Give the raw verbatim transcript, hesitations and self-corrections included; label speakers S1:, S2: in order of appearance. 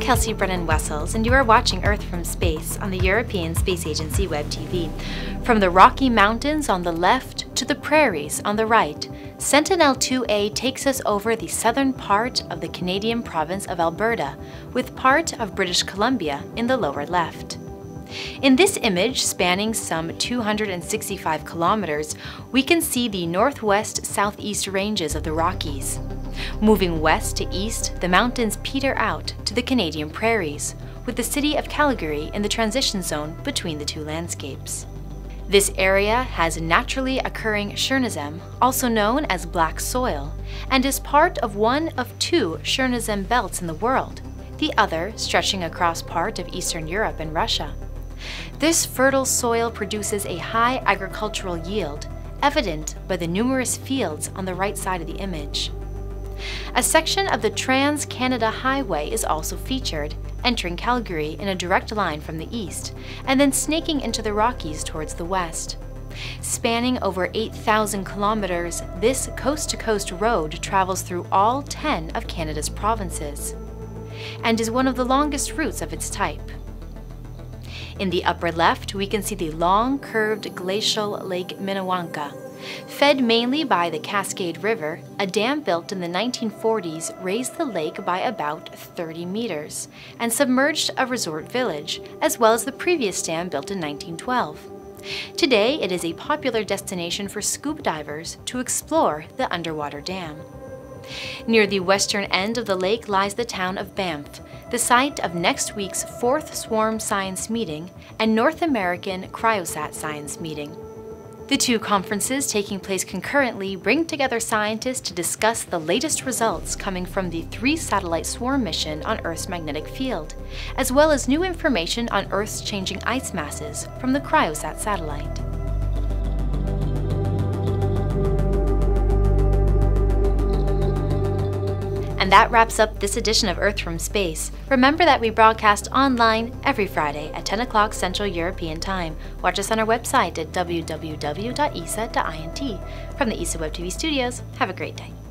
S1: Kelsea Brennan-Wessels, and you are watching Earth from Space on the European Space Agency Web T V. From the Rocky Mountains on the left to the Prairies on the right, Sentinel two A takes us over the southern part of the Canadian province of Alberta, with part of British Columbia in the lower left. In this image, spanning some two hundred sixty-five kilometers, we can see the northwest-southeast ranges of the Rockies. Moving west to east, the mountains peter out to the Canadian Prairies, with the city of Calgary in the transition zone between the two landscapes. This area has naturally occurring Chernozem, also known as black soil, and is part of one of two Chernozem belts in the world, the other stretching across part of Eastern Europe and Russia. This fertile soil produces a high agricultural yield, evident by the numerous fields on the right side of the image. A section of the Trans-Canada Highway is also featured, entering Calgary in a direct line from the east, and then snaking into the Rockies towards the west. Spanning over eight thousand kilometers, this coast-to-coast road travels through all ten of Canada's provinces, and is one of the longest routes of its type. In the upper left, we can see the long, curved glacial Lake Minnewanka. Fed mainly by the Cascade River, a dam built in the nineteen forties raised the lake by about thirty meters and submerged a resort village, as well as the previous dam built in nineteen twelve. Today, it is a popular destination for scuba divers to explore the underwater dam. Near the western end of the lake lies the town of Banff, the site of next week's fourth Swarm Science Meeting and North American Cryosat Science Meeting. The two conferences taking place concurrently bring together scientists to discuss the latest results coming from the three-satellite SWARM mission on Earth's magnetic field, as well as new information on Earth's changing ice masses from the Cryosat satellite. And that wraps up this edition of Earth from Space. Remember that we broadcast online every Friday at ten o'clock Central European Time. Watch us on our website at w w w dot e s a dot i n t. From the E S A Web T V studios, have a great day.